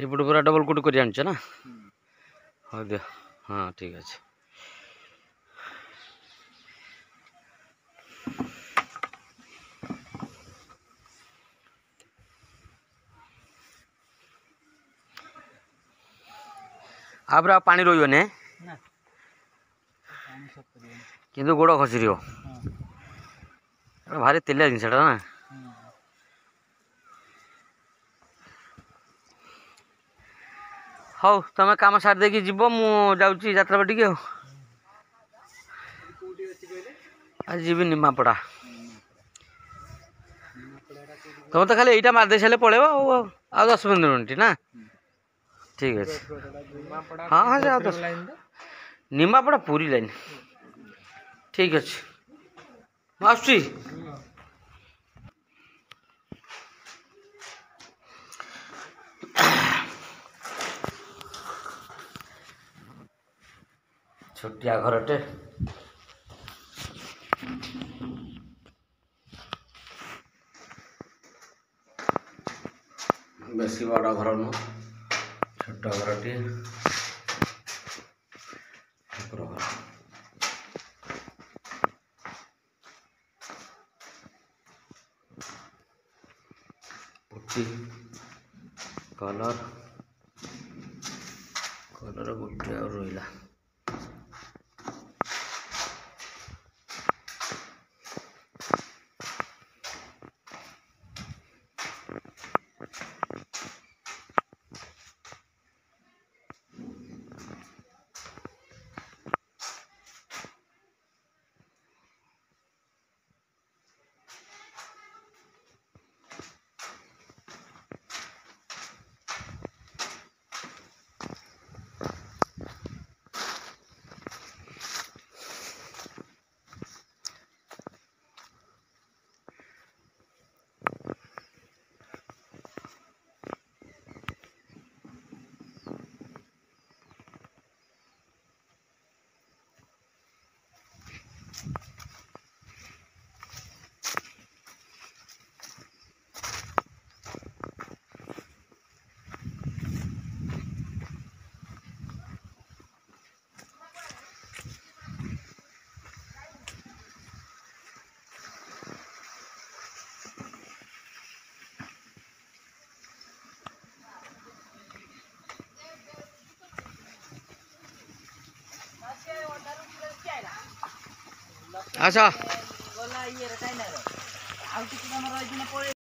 सेपट पूरा double coat कर आनछ ना हाँ दियो हाँ ठीक अच्छे आपर पानी रोने किंतु गोड़ खसी भारी तेलिया जिनसा ना हौ तुम कम सार दे जीव मु जाऊँगी यात्रा बाटिक आज जीवी निमापड़ा तुम तो खाली यहीटा मारदे सारे पलैब आ 10-15 मिनट ना ठीक अच्छे हाँ हाँ जा 10 निमापड़ा पूरी लाइन ठीक अच्छे आसुची छोटिया घरटे बेसी बड़ घर नुह छोट घरटे ठाकुर घर पुटी कलर कलर गोटे आ रहा अच्छा